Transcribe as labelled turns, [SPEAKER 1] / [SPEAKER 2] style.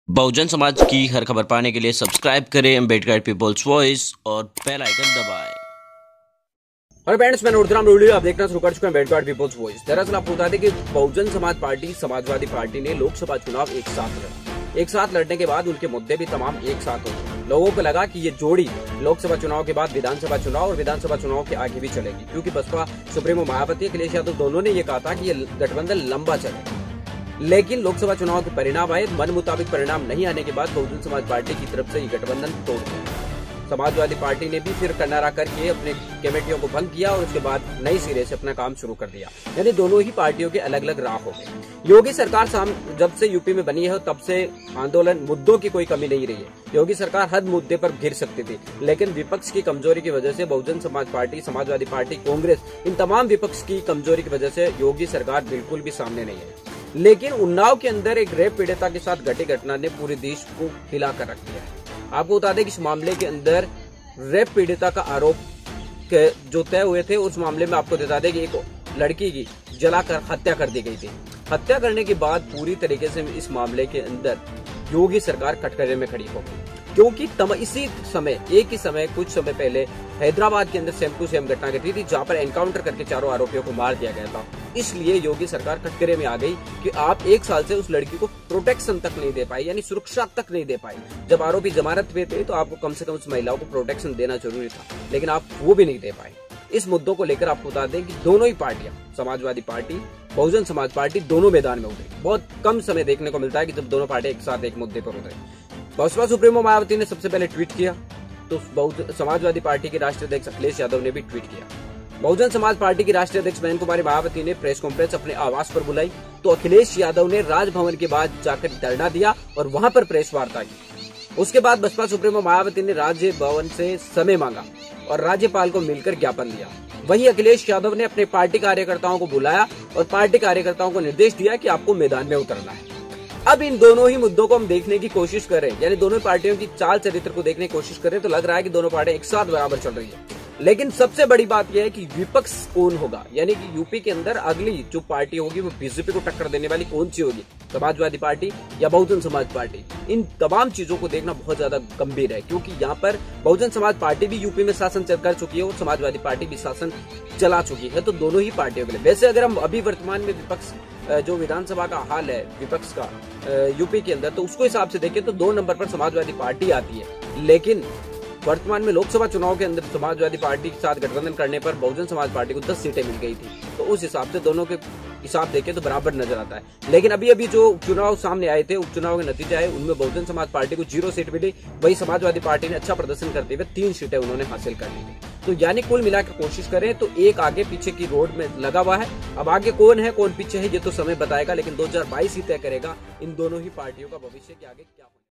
[SPEAKER 1] बहुजन समाज की हर खबर पाने के लिए सब्सक्राइब करें अम्बेडकर पीपल्स वॉइस और बेल आइकन दबाएं।
[SPEAKER 2] और फ्रेंड्स, मैं नूरतराम रूडी, आप देखना शुरू कर चुके हैं अम्बेडकर पीपल्स वॉइस। दरअसल आपको बता दें कि बहुजन समाज पार्टी समाजवादी पार्टी ने लोकसभा चुनाव एक साथ लड़ने के बाद उनके मुद्दे भी तमाम एक साथ हो गए। लोगों को लगा कि ये जोड़ी लोकसभा चुनाव के बाद विधानसभा चुनाव और विधानसभा चुनाव के आगे भी चलेगी, क्योंकि बसपा सुप्रीमो मायावती, अखिलेश यादव दोनों ने ये कहा था कि ये गठबंधन लंबा चले। लेकिन लोकसभा चुनाव के परिणाम आए, मन मुताबिक परिणाम नहीं आने के बाद बहुजन समाज पार्टी की तरफ से ये गठबंधन तोड़ दिया। समाजवादी पार्टी ने भी फिर कनारा करके अपने कमेटियों को भंग किया और उसके बाद नई सिरे से अपना काम शुरू कर दिया। यानी दोनों ही पार्टियों के अलग अलग राह हो गए। योगी सरकार जब से यूपी में बनी है तब से आंदोलन मुद्दों की कोई कमी नहीं रही है। योगी सरकार हर मुद्दे पर घिर सकती थी, लेकिन विपक्ष की कमजोरी की वजह से बहुजन समाज पार्टी, समाजवादी पार्टी, कांग्रेस, इन तमाम विपक्ष की कमजोरी की वजह से योगी सरकार बिल्कुल भी सामने नहीं है। लेकिन उन्नाव के अंदर एक रेप पीड़िता के साथ घटी घटना ने पूरे देश को हिला कर रख दिया है। आपको बता दें कि इस मामले के अंदर रेप पीड़िता का आरोप जो तय हुए थे, उस मामले में आपको बता दें कि एक लड़की की जलाकर हत्या कर दी गई थी। हत्या करने के बाद पूरी तरीके से इस मामले के अंदर योगी सरकार कटघरे में खड़ी हो गई, क्योंकि एक ही समय कुछ समय पहले हैदराबाद के अंदर सेम टू सेम घटना घटी थी, जहां पर एनकाउंटर करके चारों आरोपियों को मार दिया गया था। इसलिए योगी सरकार कटघरे में आ गई कि आप एक साल से उस लड़की को प्रोटेक्शन तक नहीं दे पाई, यानी सुरक्षा तक नहीं दे पाई। जब आरोपी जमानत पे थे तो आपको कम से कम उस महिलाओं को प्रोटेक्शन देना जरूरी था, लेकिन आप वो भी नहीं दे पाए। इस मुद्दों को लेकर आपको बता दें कि दोनों ही पार्टियां, समाजवादी पार्टी, बहुजन समाज पार्टी, दोनों मैदान में उतरी। बहुत कम समय देखने को मिलता है कि जब दोनों पार्टी एक साथ एक मुद्दे पर उतरे। बसपा सुप्रीमो मायावती ने सबसे पहले ट्वीट किया, तो समाजवादी पार्टी के राष्ट्रीय अध्यक्ष अखिलेश यादव ने भी ट्वीट किया। बहुजन समाज पार्टी की राष्ट्रीय अध्यक्ष बहन कुमारी मायावती ने प्रेस कॉन्फ्रेंस अपने आवास पर बुलाई, तो अखिलेश यादव ने राजभवन के बाद जाकर धरना दिया और वहां पर प्रेस वार्ता की। उसके बाद बसपा सुप्रीमो मायावती ने राज्य भवन से समय मांगा और राज्यपाल को मिलकर ज्ञापन दिया। वहीं अखिलेश यादव ने अपने पार्टी कार्यकर्ताओं को बुलाया और पार्टी कार्यकर्ताओं को निर्देश दिया कि आपको मैदान में उतरना है। अब इन दोनों ही मुद्दों को हम देखने की कोशिश करें, यानी दोनों पार्टियों की चाल चरित्र को देखने की कोशिश करें, तो लग रहा है कि दोनों पार्टियां एक साथ बराबर चल रही है। लेकिन सबसे बड़ी बात यह है कि विपक्ष कौन होगा, यानी कि यूपी के अंदर अगली जो पार्टी होगी वो बीजेपी को टक्कर देने वाली कौन सी होगी, समाजवादी पार्टी या बहुजन समाज पार्टी। इन तमाम चीजों को देखना बहुत ज्यादा गंभीर है, क्योंकि यहाँ पर बहुजन समाज पार्टी भी यूपी में शासन कर चुकी है और समाजवादी पार्टी भी शासन चला चुकी है। तो दोनों ही पार्टियों के लिए, वैसे अगर हम अभी वर्तमान में विपक्ष जो विधानसभा का हाल है विपक्ष का यूपी के अंदर, तो उसको हिसाब से देखें तो 2 नंबर पर समाजवादी पार्टी आती है। लेकिन वर्तमान में लोकसभा चुनाव के अंदर समाजवादी पार्टी के साथ गठबंधन करने पर बहुजन समाज पार्टी को 10 सीटें मिल गई थी, तो उस हिसाब से दोनों के हिसाब देखें तो बराबर नजर आता है। लेकिन अभी जो उपचुनाव सामने आए थे, उपचुनाव के नतीजा है, उनमें बहुजन समाज पार्टी को 0 सीट मिली। वही समाजवादी पार्टी ने अच्छा प्रदर्शन करते हुए 3 सीटें उन्होंने हासिल कर ली थी। तो यानी कुल मिलाकर कोशिश करें तो एक आगे पीछे की रोड में लगा हुआ है। अब आगे कौन है कौन पीछे है ये तो समय बताएगा, लेकिन 2022 ही तय करेगा इन दोनों ही पार्टियों का भविष्य के आगे क्या होगा।